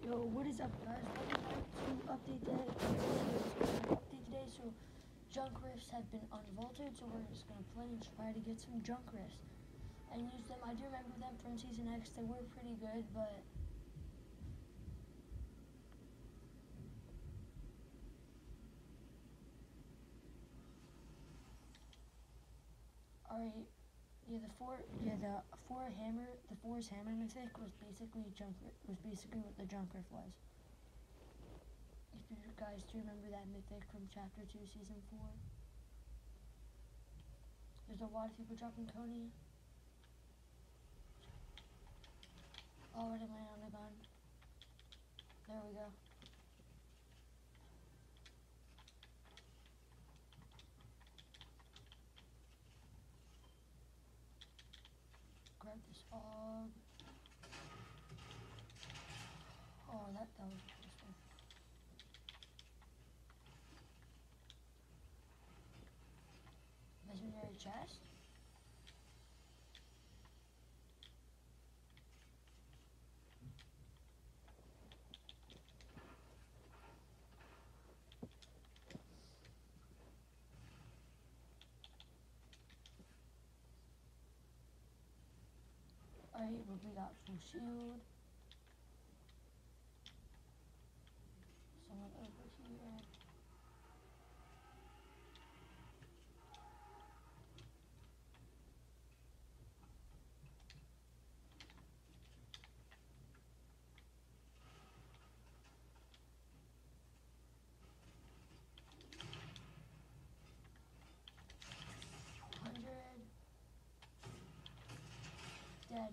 Yo, what is up, guys? Welcome back to update today. So, junk rifts have been unvaulted, so we're just gonna play and try to get some junk rifts and use them. I do remember them from Season X. They were pretty good, but alright. The four's hammer mythic was basically what the junk rift was. If you guys do remember that mythic from Chapter 2, Season 4. There's a lot of people dropping Coney. Already land on the gun. There we go. Grab this AUG. Oh, that was a close one. Legendary chest. Alright, well, we got full shield. Someone over here. Dead.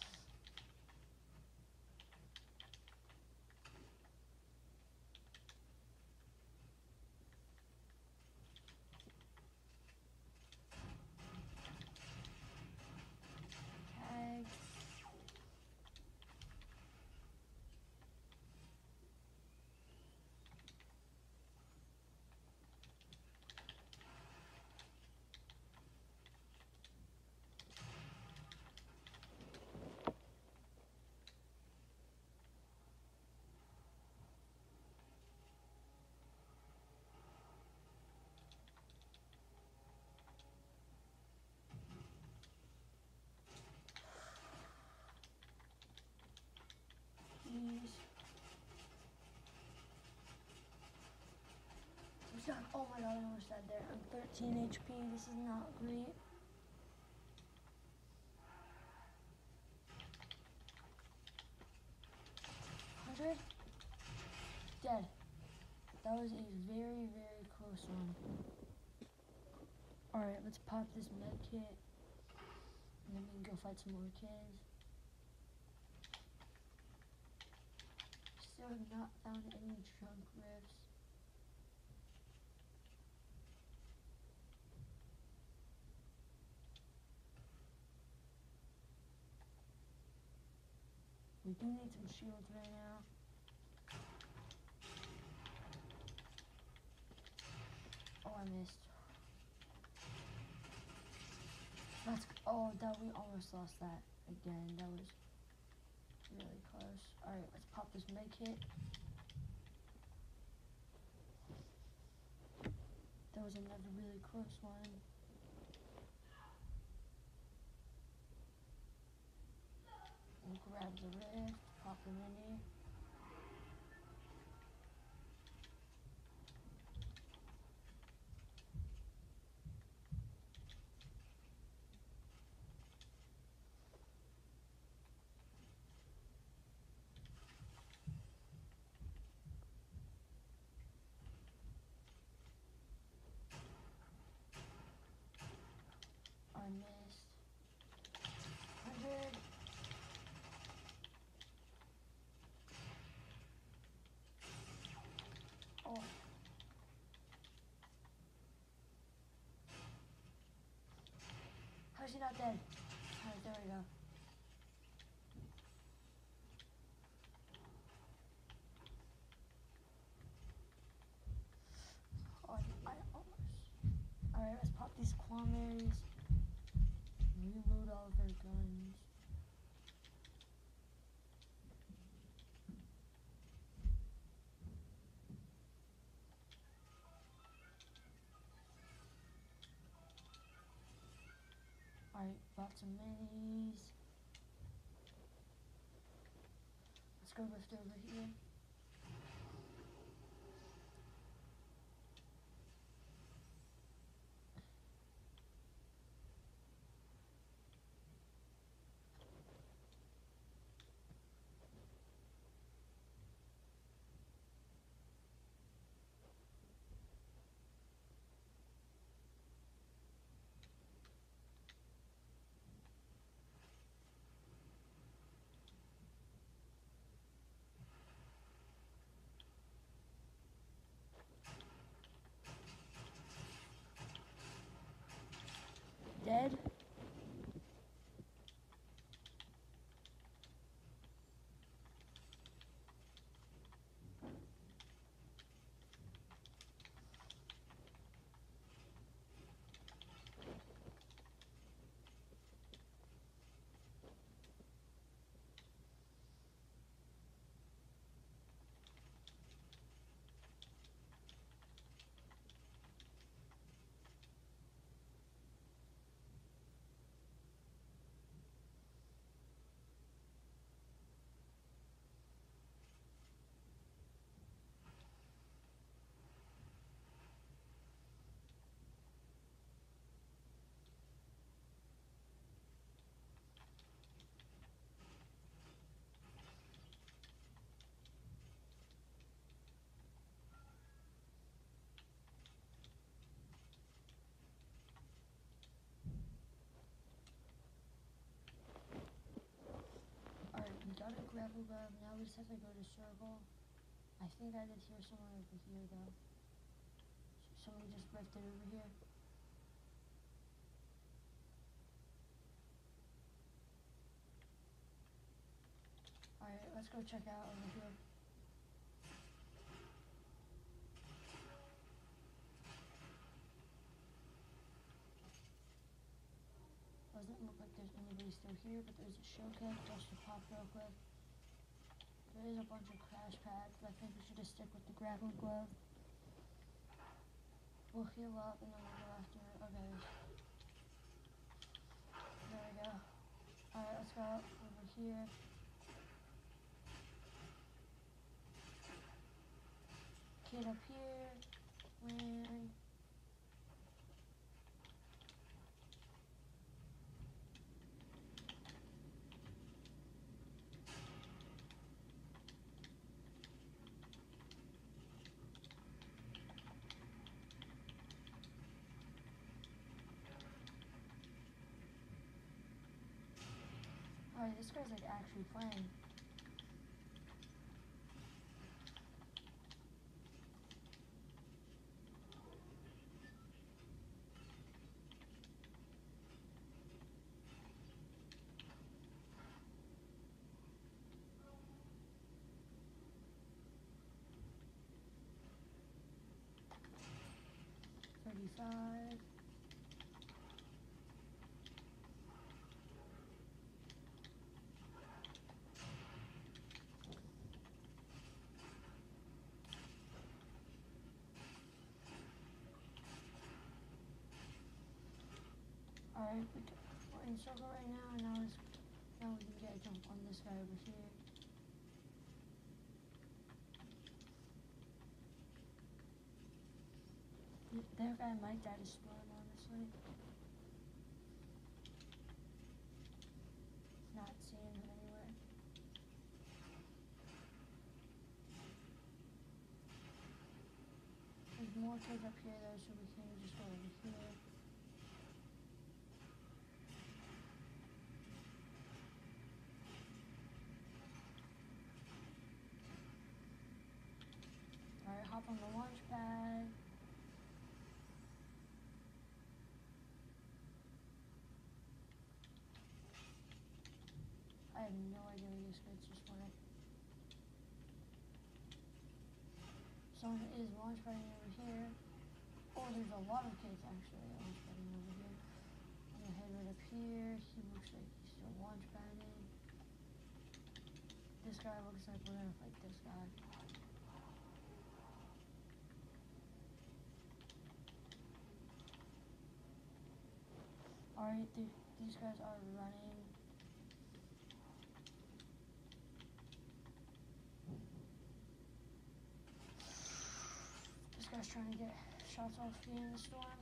Tag. Oh my god, I almost died there. I'm 13 HP. This is not great. Dead. That was a very, very close one. Alright, let's pop this med kit. And then we can go fight some more kids. Still have not found any junk rifts. We do need some shields right now. Oh, I missed. We almost lost that again. That was really close. Alright, let's pop this med kit. That was another really close one. We'll grab the rift, pop them in here. I missed. 100. Oh. How's he not dead? Alright, there we go. Oh, I almost. Alright, let's pop these Quamaries. Reload all of our guns. Alright, bought some minis. Let's go lift over here. Dead. Alright, we got a gravel glove. Now we just have to go to circle. I think I did hear someone over here though. Somebody just rifted over here. Alright, let's go check out over here. Doesn't look like there's anybody still here, but there's a show kit just to pop real quick. There is a bunch of crash pads, but I think we should just stick with the gravel glove. We'll heal up and then we'll go after it. Okay. There we go. Alright, let's go over here. Kid up here. Win. Alright, this guy's like actually playing. $35. Alright, we're in circle right now, and now we can get a jump on this guy over here. That guy might die to spawn, honestly. Not seeing him anywhere. There's more kids up here though, so we can just go over here. Alright, hop on the launch pad. I have no idea where these kids just went. Someone is launch padding over here. Oh, there's a lot of kids actually launch padding over here. I'm gonna head right up here. He looks like he's still launch padding. This guy looks like we're gonna fight this guy. Alright, These guys are running. This guy's trying to get shots off in the storm.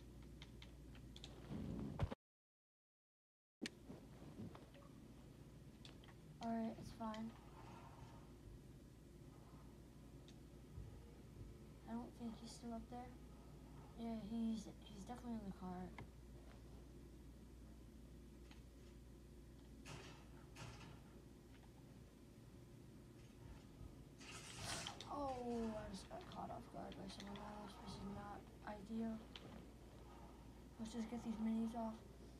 Alright, it's fine. I don't think he's still up there. Yeah, he's definitely in the car. Oh, I just got caught off guard by someone else. This is not ideal. Let's just get these minis off.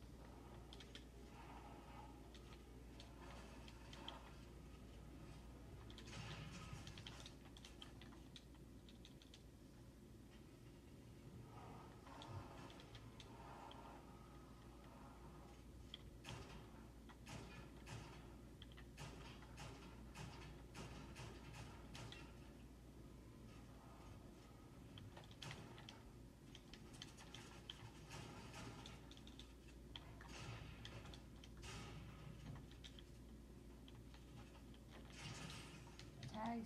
Tags.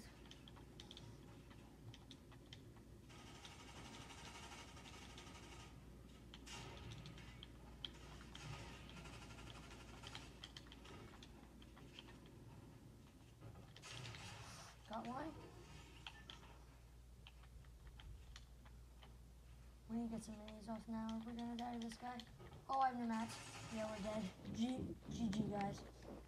Got one. We need to get some minis off now. We're gonna die to this guy. Oh, I have no mats. Yeah, we're dead. GG, guys.